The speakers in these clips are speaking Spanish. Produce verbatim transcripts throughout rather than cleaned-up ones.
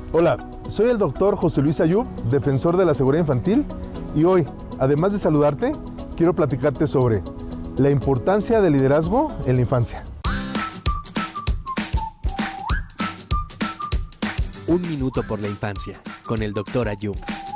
Hola, soy el doctor José Luis Ayub, defensor de la seguridad infantil, y hoy, además de saludarte, quiero platicarte sobre la importancia del liderazgo en la infancia. Un minuto por la infancia, con el doctor Ayub.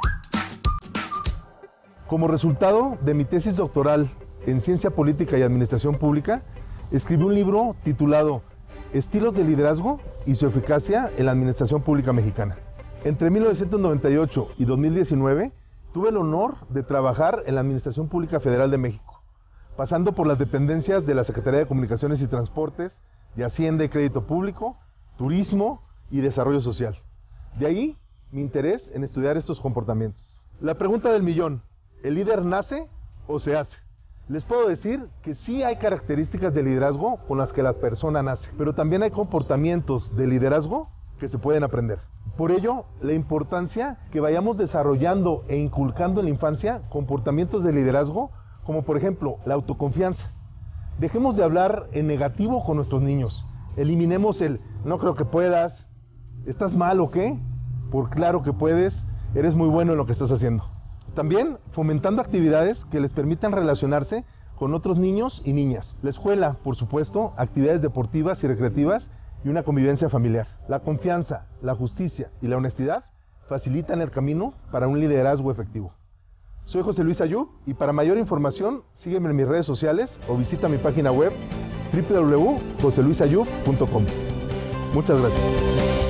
Como resultado de mi tesis doctoral en Ciencia Política y Administración Pública, escribí un libro titulado Estilos de liderazgo y su eficacia en la Administración Pública Mexicana. Entre mil novecientos noventa y ocho y dos mil diecinueve, tuve el honor de trabajar en la Administración Pública Federal de México, pasando por las dependencias de la Secretaría de Comunicaciones y Transportes, de Hacienda y Crédito Público, Turismo y Desarrollo Social. De ahí mi interés en estudiar estos comportamientos. La pregunta del millón: ¿el líder nace o se hace? Les puedo decir que sí hay características de liderazgo con las que la persona nace, pero también hay comportamientos de liderazgo que se pueden aprender. Por ello, la importancia que vayamos desarrollando e inculcando en la infancia comportamientos de liderazgo, como por ejemplo la autoconfianza. Dejemos de hablar en negativo con nuestros niños. Eliminemos el no creo que puedas, ¿estás mal o qué? Por claro que puedes, eres muy bueno en lo que estás haciendo. También fomentando actividades que les permitan relacionarse con otros niños y niñas. La escuela, por supuesto, actividades deportivas y recreativas y una convivencia familiar. La confianza, la justicia y la honestidad facilitan el camino para un liderazgo efectivo. Soy José Luis Ayub y para mayor información sígueme en mis redes sociales o visita mi página web doble u doble u doble u punto jose luis ayub punto com. Muchas gracias.